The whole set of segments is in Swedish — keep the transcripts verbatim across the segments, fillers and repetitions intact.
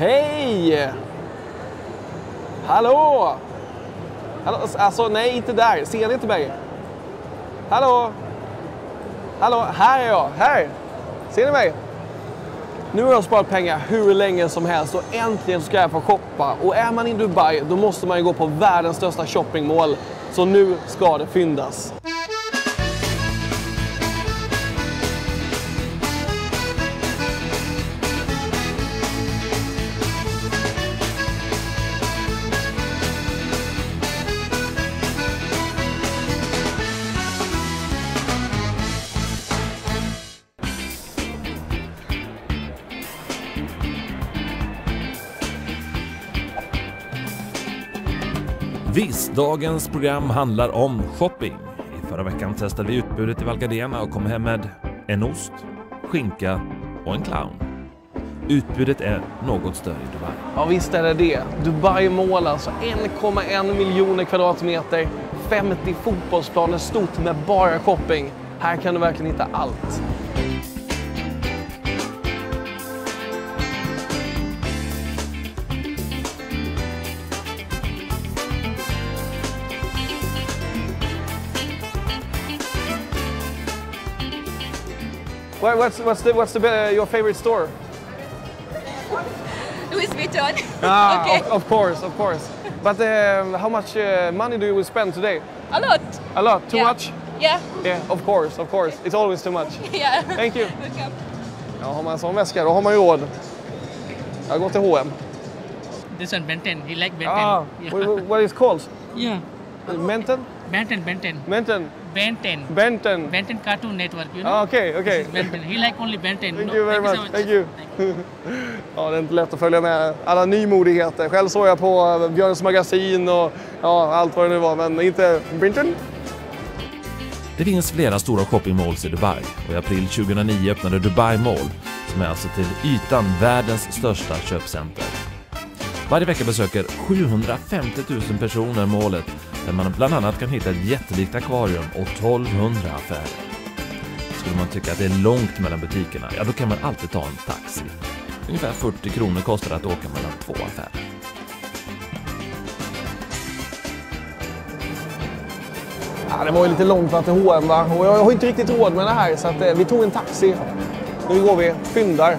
Hej! Hallå! Hallå! Alltså, nej, inte där. Ser ni inte mig? Hallå! Hallå, här är jag. Här! Ser ni mig? Nu har jag sparat pengar hur länge som helst och äntligen ska jag få shoppa. Och är man i Dubai, då måste man ju gå på världens största shoppingmall. Så nu ska det fyndas. Visst, dagens program handlar om shopping. I förra veckan testade vi utbudet i Val Gardena och kom hem med en ost, skinka och en clown. Utbudet är något större i Dubai. Ja, visst är det det. Dubai Mall, alltså en komma en miljoner kvadratmeter, femtio fotbollsplaner stort med bara shopping. Här kan du verkligen hitta allt. What, what's what's the what's the uh, your favorite store? Louis Vuitton. Ah, Okay. of, of course, of course. But um, how much uh, money do you spend today? A lot. A lot. Too Yeah. much? Yeah. Yeah, of course, of course. It's always too much. Yeah. Thank you. Welcome. Ja, har man en sån väska, då har man ju råd. Jag går till H och M. This one Benton. He like Benton. Ah, Yeah. what, what is it called? Yeah. Menton? Benton, Benton, Menton? Benton, Benton? Benton Cartoon Network. You know. Ah, okay, okay. This is Benton. He like only Benton. Thank no? you very much. so Thank you. Ja, det är inte lätt att följa med alla nymodigheter. Själv såg jag på Björns magasin och ja, allt vad det nu var, men inte Benton. Det finns flera stora shoppingmalls i Dubai och i april tjugohundranio öppnade Dubai Mall, som är alltså till ytan världens största köpcenter. Varje vecka besöker sjuhundrafemtio tusen personer målet, där man bland annat kan hitta ett jättelikt akvarium och tolvhundra affärer. Skulle man tycka att det är långt mellan butikerna, ja då kan man alltid ta en taxi. Ungefär fyrtio kronor kostar det att åka mellan två affärer. Ja, det var ju lite långt för till H och M, va? Och jag har inte riktigt råd med det här, så att, eh, vi tog en taxi. Nu går vi, fyndar.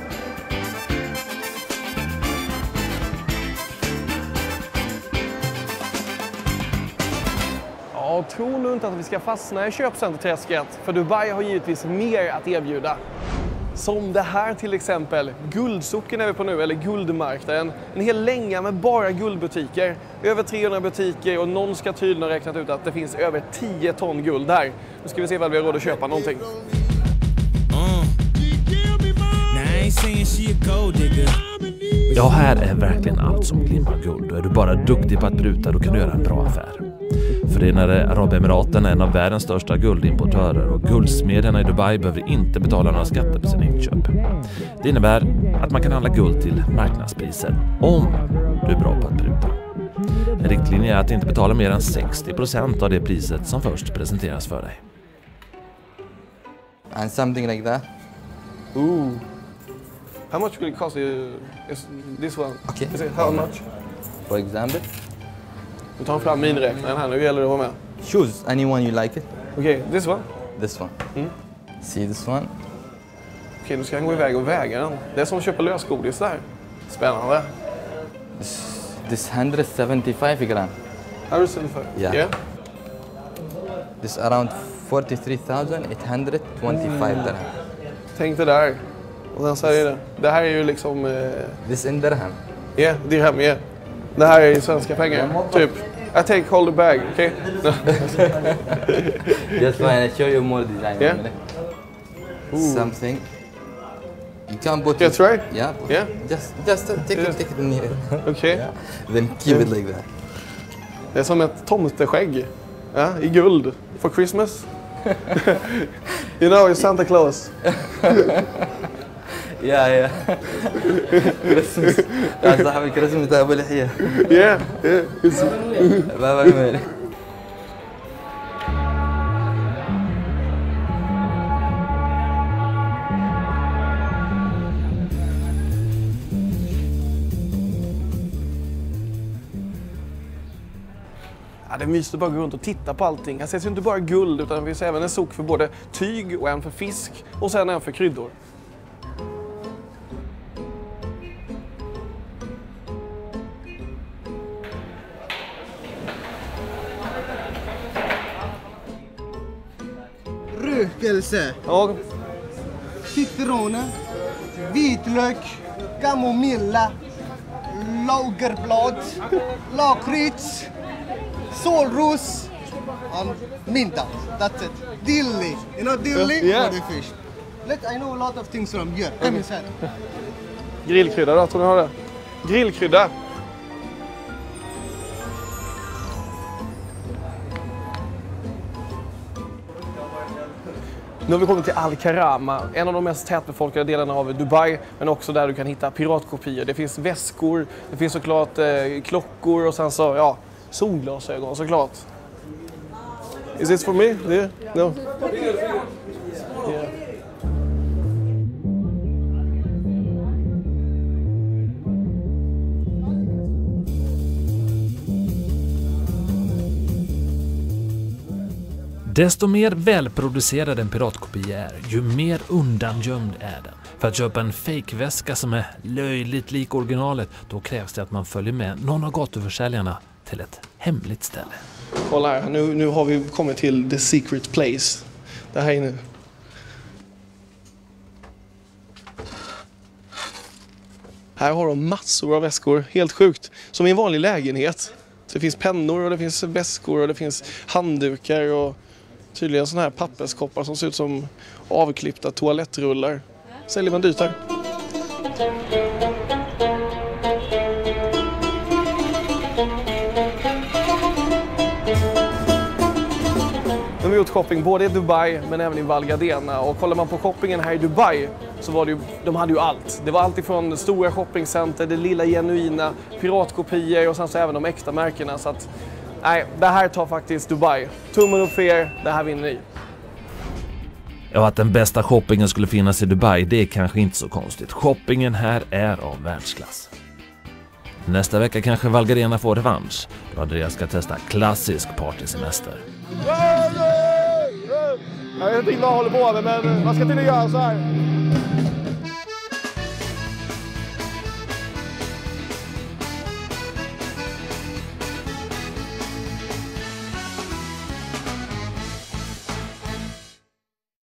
Ja, tro nu inte att vi ska fastna i köpcenterträsket, för Dubai har givetvis mer att erbjuda. Som det här till exempel, Guldsocken är vi på nu, eller Guldmarknaden. En hel länga med bara guldbutiker. Över trehundra butiker och någon ska tydligen ha räknat ut att det finns över tio ton guld här. Nu ska vi se vad vi har råd att köpa någonting. Ja, här är verkligen allt som glimmar guld. Och är du bara duktig på att bryta, då kan du göra en bra affär. Förenade Arabemiraten är en av världens största guldimportörer och guldsmederna i Dubai behöver inte betala några skatter på sina inköp. Det innebär att man kan handla guld till marknadspriser om du är bra på att bryta. En riktlinje är att inte betala mer än sextio procent av det priset som först presenteras för dig. And something like that. Ooh. How much will it cost you? Is this one? Okay. Is it how much? For example, Vi tar fram miniräknaren här, nu gäller det att vara med. choose anyone you like it. Okej, okay, this one? This one. Mm. See this one? Okej, okay, nu ska han gå iväg och väga den. Det är som att köpa lösgodis där. Spännande. This, this one hundred seventy-five gram. one seventy-five? Yeah. yeah. This around forty-three thousand eight hundred twenty-five Mm. dirham. Tänk det där. Och sen säger det. Det här är ju liksom... Eh, This in dirham. Ja, yeah, dirham, ja. Yeah. Det här är svenska pengar, typ. I take hold the bag, okay? Just fine, I show you more design. Yeah. Ooh. Something. You can put That's it. right? Yeah. put- Yeah. Just, just uh, take Yes. it, take it in here. Okej. Yeah. Then keep it like that. Det är som ett tomteskägg. Ja, i guld. For Christmas. You know, it's Santa Claus. Yeah, yeah. Christmas. يا صاحبي كريسمس ابو لحيه. Yeah, yeah. It's... بابا مالك. det är mysigt att bara gå runt och titta på allting. Här ses ju inte bara guld utan det finns även en sok för både tyg och en för fisk och sen en för kryddor. Rökelse, Ja, citroner, vitlök, kamomilla, lagerblad, lakrits, solros and minta. That's it. Dilly. You know dilly? Yeah. For the fish. Let I know a lot of things from here. Come inside. grillkrydda då, tror ni har det? Grillkrydda. Nu har vi kommit till Al Karama, en av de mest tätbefolkade delarna av Dubai, men också där du kan hitta piratkopior. Det finns väskor, det finns såklart eh, klockor och sen så, ja, solglasögon såklart. Is this for me? Yeah? No? Yeah. Desto mer välproducerad en piratkopia är, ju mer undangömd är den. För att köpa en fake-väska som är löjligt lik originalet, då krävs det att man följer med någon av gatuförsäljarna till ett hemligt ställe. Kolla här, nu, nu har vi kommit till the secret place. Det här inne. Här har de massor av väskor, helt sjukt. Som i en vanlig lägenhet. Så det finns pennor och det finns väskor och det finns handdukar och tydligen sådana här papperskoppar som ser ut som avklippta toalettrullar. Säljer man dyrt här. De har gjort shopping både i Dubai men även i Val Gardena. Och kollar man på shoppingen här i Dubai så var det ju, de hade ju allt. Det var allt ifrån stora shoppingcenter, det lilla genuina, piratkopior och sen så även de äkta märkena. Så att, nej, det här tar faktiskt Dubai. Tummen upp för er, det här vinner ni. Ja, att den bästa shoppingen skulle finnas i Dubai, det är kanske inte så konstigt. Shoppingen här är av världsklass. Nästa vecka kanske Val Gardena får revansch, då Andreas ska testa klassisk partysemester. Jag vet inte vad jag håller på med, men man ska tydligen göra så här.